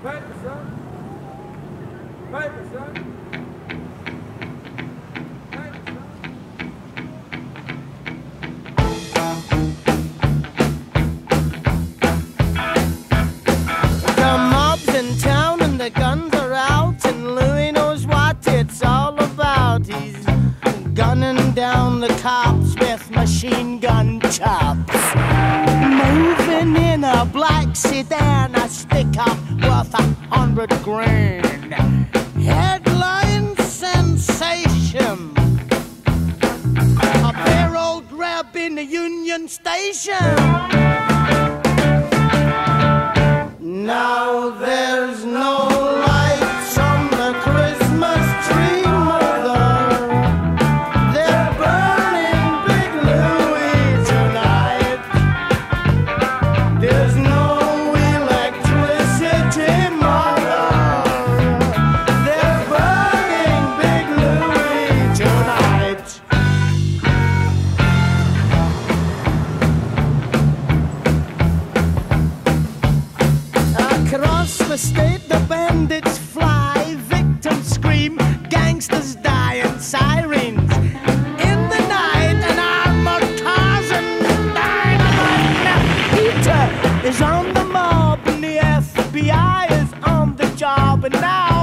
Paper, son. Paper, son. Paper, son. The mob's in town and the guns are out, and Louie knows what it's all about. He's gunning down the cops with machine gun chops. Moving in a black sedan, a stick-up worth $100 grand. Headline sensation. A barrel grab in the Union Station. Now there's no lights on the Christmas tree, mother. They're burning Big Louie tonight. There's no electricity, mother. They're burning Big Louie tonight. Across the state, the bandits fly, victims scream, gangsters die, and sirens. In the night, an armored cars and dynamite. Peter is on the mob, and the FBI is on the job, and now